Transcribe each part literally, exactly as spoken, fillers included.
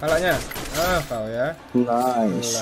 Palanya. Ah, kau ya. Nice.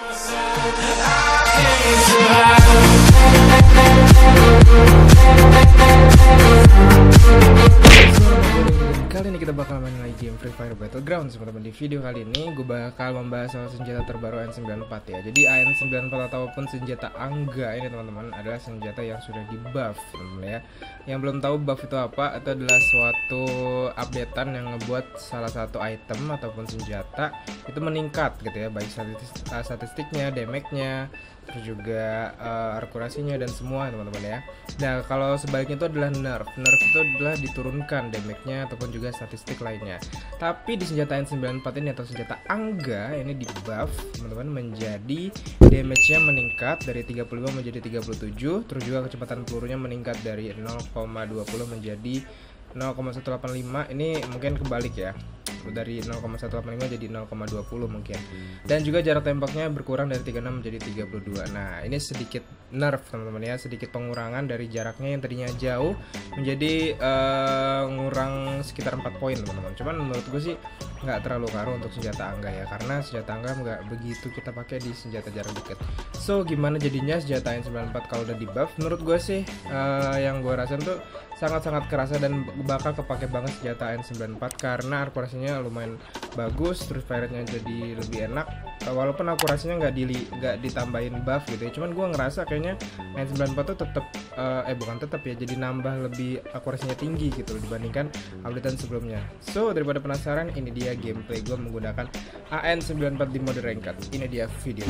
Kali ini kita bakal main lagi game Free Fire Battlegrounds teman-teman. Di video kali ini gue bakal membahas soal senjata terbaru A N sembilan puluh empat ya. Jadi A N sembilan puluh empat ataupun senjata Angga ini teman-teman adalah senjata yang sudah di buff teman-teman ya. Yang belum tahu buff itu apa, itu adalah suatu updatean yang ngebuat salah satu item ataupun senjata itu meningkat gitu ya, baik statistik, statistiknya, damage-nya, terus juga uh, akurasinya dan semua teman-teman ya. Nah kalau sebaliknya itu adalah nerf. Nerf itu adalah diturunkan damage-nya ataupun juga statistik lainnya. Tapi di senjata A N sembilan puluh empat ini atau senjata Angga ini di buff teman-teman menjadi damage-nya meningkat dari tiga puluh lima menjadi tiga puluh tujuh. Terus juga kecepatan pelurunya meningkat dari nol koma dua puluh menjadi nol koma seratus delapan puluh lima. Ini mungkin kebalik ya, dari nol koma seratus delapan puluh lima jadi nol koma dua puluh mungkin. Dan juga jarak tembaknya berkurang dari tiga puluh enam menjadi tiga puluh dua. Nah ini sedikit nerf teman-teman ya, sedikit pengurangan dari jaraknya yang tadinya jauh menjadi uh, ngurang sekitar empat poin teman-teman. Cuman menurut gue sih nggak terlalu ngaruh untuk senjata Angga ya, karena senjata Angga nggak begitu kita pakai di senjata jarak dekat. So gimana jadinya senjata A N sembilan puluh empat kalau udah di buff? Menurut gue sih uh, yang gue rasain tuh sangat-sangat kerasa dan bakal kepake banget senjata A N sembilan puluh empat karena akurasinya lumayan bagus, terus fire rate-nya jadi lebih enak. Walaupun akurasinya nggak di nggak ditambahin buff gitu ya, cuman gue ngerasa kayaknya A N sembilan puluh empat tuh tetap uh, eh bukan tetap ya, jadi nambah lebih akurasinya tinggi gitu loh dibandingkan updatean sebelumnya. So daripada penasaran, ini dia gameplay gue menggunakan A N sembilan puluh empat di mode ranked. Ini dia video.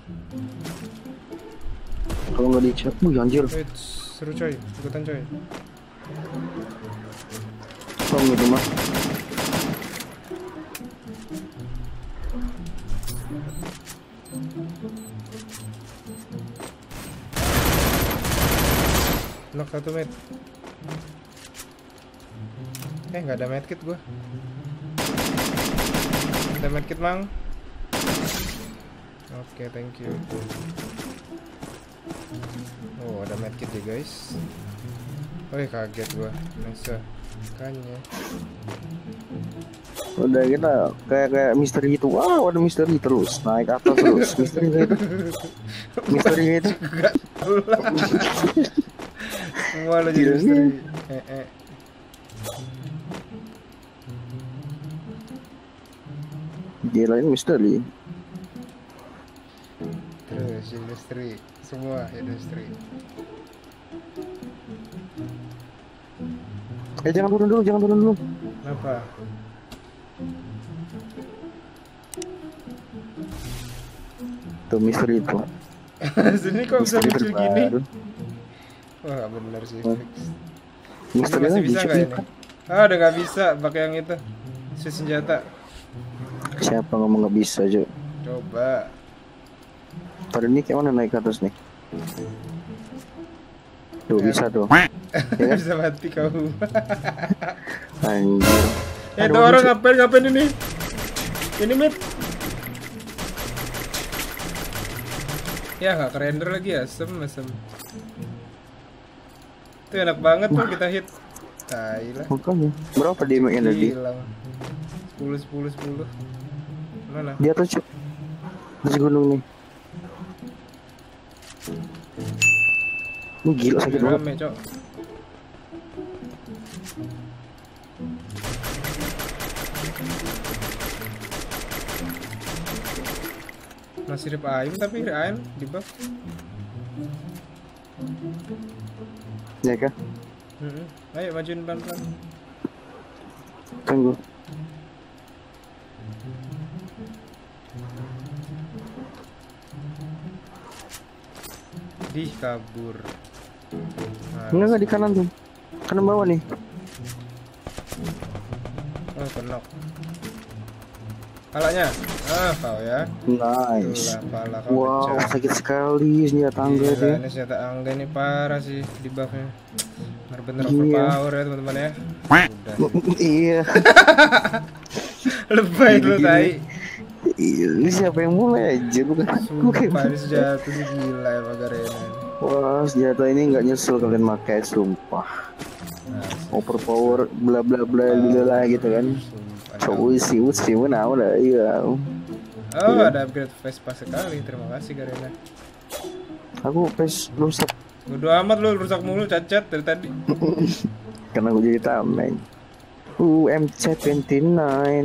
Kalau nggak dicek, bu anjir. Wait, seru coy, ikutan coy. Tolong gitu mah. Knock satu med. Eh nggak ada medkit gua. Ada medkit mang. Oke okay, thank you. Oh ada medkit ya guys. Oh kaget gua. Nice. Makanya. Udah kita kayak kayak misteri itu. Wow ada misteri terus naik atas terus. Misteri itu. Misteri itu. Semua lo jadi misteri. Eh eh. Gila ini misteri. Terus jadi misteri. Semua ya misteri. Eh jangan turun dulu, jangan turun dulu. Kenapa? Tuh misteri itu. Sini kok bisa lucu gini? Wah bener sih. Oh. Misteri masih lagi, bisa nggak ini? Ah udah nggak bisa pakai yang itu. Si senjata. Siapa ngomong nggak bisa Jo? Coba. Tadi ini kayak mana naik ke atas nih? Tuh ya. Bisa tuh. Ya kan? Bisa mati kau. Anjir. Eh tuh orang ngapain ngapain ini? Ini mit. Ya nggak kerender lagi ya, asem asem. Itu enak banget tuh kita hit. Tai lah. Makanya. Berapa damage-nya tadi? sepuluh sepuluh sepuluh. Mana? Di atas Cuk. Di gunung nih. Ini gila sakit banget. Rame, Cok. Masih rip ayam tapi ayam di buff. Ya kah? Mm-hmm. Ayo majuin pelan-pelan. Tunggu. Di kabur. Enggak enggak di kanan tuh. Kanan bawah nih. Oh kenok. Palanya. Ah kau ya. Nice. Tulah, pala kau wow pecah. sakit sekali senjata Angga deh. Ini senjata Angga ini parah sih di buffnya. Bener-bener Iya. overpower ya teman-teman ya. Udah. Iya. Lebay lu tai. Ini siapa yang mulai aja bukan? Sumpah ini senjata sih gila ya Magarena. Wah senjata ini nggak nyesel kalian pakai sumpah. Nah, Overpower bla bla bla bla lah gitu kan. sumpah. Coba sih, sih mana udah iya. Oh, Iya. ada upgrade Vespa sekali. Terima kasih Garena. Aku pes rusak Bodo amat lu, rusak mulu cacat dari tadi. karena gue jadi tameng. U M C dua puluh sembilan.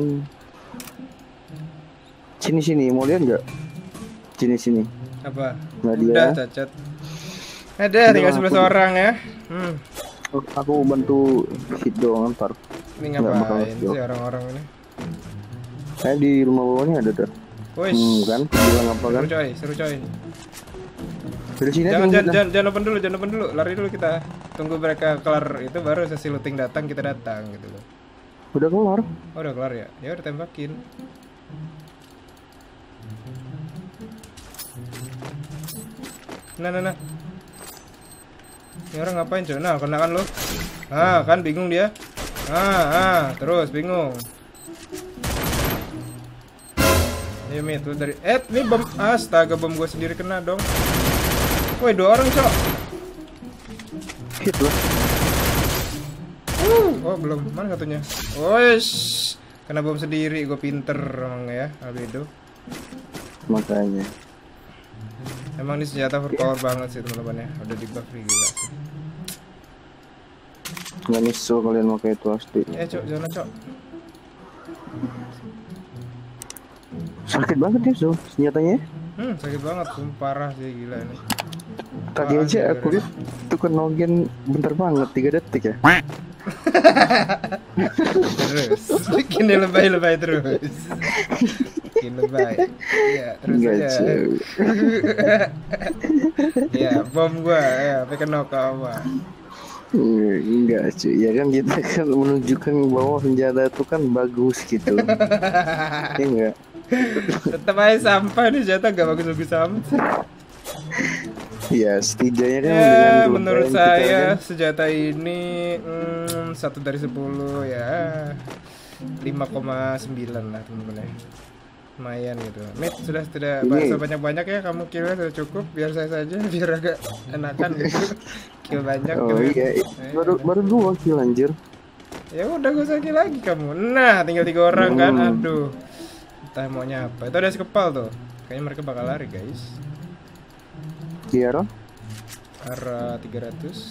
Sini sini, mau lihat nggak? Sini sini. Apa? Nggak dia. Udah cacat. Ada tinggal Udah, sebelas aku- orang ya. Hmm. Aku bantu hit doang ntar. Ini Nggak bakal ngapain jauh. sih orang-orang ini? Saya di rumah bawahnya ada tuh. Wih, Hmm, kan? Bilang apa kan? seru coy, seru coy. Dari sini Jangan, aja, jangan, udah. jangan, jangan open dulu, jangan open dulu. Lari dulu kita. Tunggu mereka kelar itu baru sesi looting datang, kita datang gitu loh. Udah keluar. Oh, udah kelar ya? Ya udah tembakin. Nah, nah, nah. Ini orang ngapain coy? Nah, kena kan lo? Ah, kan bingung dia. Ah, ah, terus bingung. Ayo mit, lu dari eh ini bom astaga bom gua sendiri kena dong. Woi, dua orang, Cok. Hit lah. Uh, oh, belum. Mana satunya? Wes. Kena bom sendiri, gue pinter emang ya, Albedo. Makanya. Emang ini senjata overpower banget sih teman-teman ya. Udah di buff gila sih. Nggak nyesel kalian pakai itu asli. Eh, Cok, jangan, Cok. Sakit banget ya so senjatanya. Hmm, sakit banget, sumpah, parah sih gila ini. Tadi Apaan aja sih, aku lihat tuh kan login bentar banget tiga detik ya. Terus, bikin dia lebay-lebay terus. Bikin lebay. Iya, terus Enggak aja. cuy. Ya, bom gua ya, pakai knock apa. Enggak cuy. Ya kan kita kan menunjukkan bahwa senjata itu kan bagus gitu. Ya enggak. Tetap aja sampah nih, senjata gak bagus-bagus amat sih. Ya setidaknya kan Ya, dengan menurut kelebihan kita saya kan, senjata ini hmm, satu dari sepuluh ya lima koma sembilan lah teman-teman ya. Lumayan gitu. Mit, sudah tidak Ini- bahasa banyak-banyak ya, kamu killnya sudah cukup, biar saya saja biar agak enakan gitu. Kill banyak oh gitu. iya, baru baru dua kill anjir. Ya udah gue sakit lagi kamu. Nah, tinggal tiga orang kan. Hmm. Aduh. Entah maunya apa. Itu ada si kepal tuh. Kayaknya mereka bakal lari, guys. Kiara Arah tiga ratus.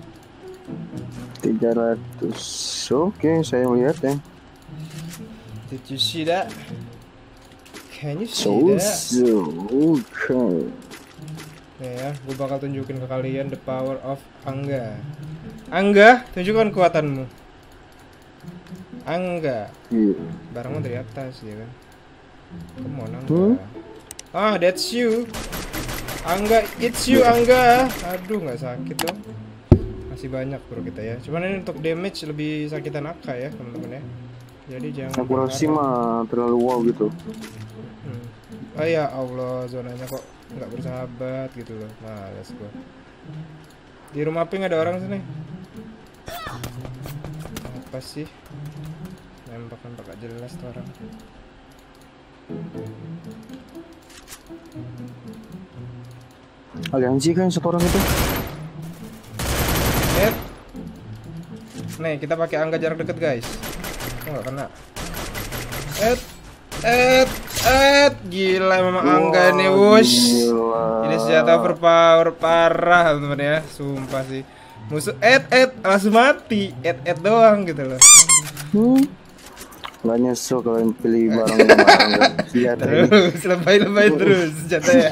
tiga ratus. Oke, saya melihat ya. Did you see that? Can you see So that? so okay. Nih ya, gue bakal tunjukin ke kalian the power of Angga. Angga, tunjukkan kekuatanmu. Angga, Iya. barangmu dari atas ya kan. Come on, Angga. Hmm? Ah, that's you. Angga, it's you Angga. Aduh, nggak sakit dong. Masih banyak bro kita ya. Cuman ini untuk damage lebih sakitan A K ya teman-teman ya. Jadi jangan. Akurasi mah terlalu wow gitu. Hmm. Oh ya Allah, zonanya kok nggak bersahabat gitu loh. Males gua. Di rumah pink ada orang sini. Apa sih? Nembak-nembak gak jelas tuh orang. Aliansi kan satu orang itu. Eh. Nih, kita pakai angka jarak dekat, guys. Oh, nggak kena. Et et et gila memang angga nih, wush. Gila. Ini senjata overpower parah teman-teman ya, sumpah sih. Musuh et et langsung mati, et et doang gitu loh. Hmm. Gak nyesel kalian pilih barang yang barang senjata ini. Terus lebay-lebay terus senjata ya.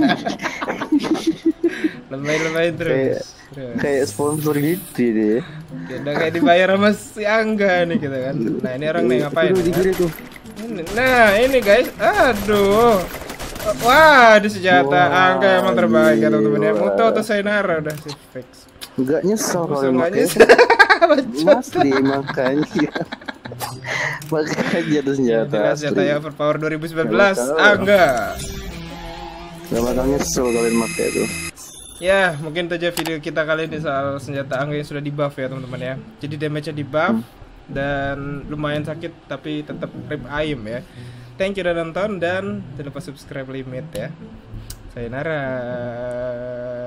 Lebay-lebay Kayak terus. Terus. kayak sponsor gitu deh. Ya, udah kayak dibayar sama si Angga nih gitu kan. Nah, ini orang nih ngapain? Aduh, di kiri tuh. Ini- Nah, ini guys. Aduh. Wah, di senjata Wah, Angga emang terbaik ya teman-teman ya. gila. Muto atau Sainara udah sih fix. Gak nyesel Musuh kalian nggak pakai. nyesel. Asli makanya. Makanya tuh senjata Jelas senjata asli. ya overpower dua ribu sembilan belas Nggak bakal. Angga. Gak bakal nyesel kalian pakai tuh. Ya, mungkin itu aja video kita kali ini soal senjata Angga yang sudah di buff ya teman-teman ya. Jadi damage-nya di buff dan lumayan sakit tapi tetap rip ayam ya. Thank you udah nonton dan jangan lupa subscribe limit ya. Sayonara.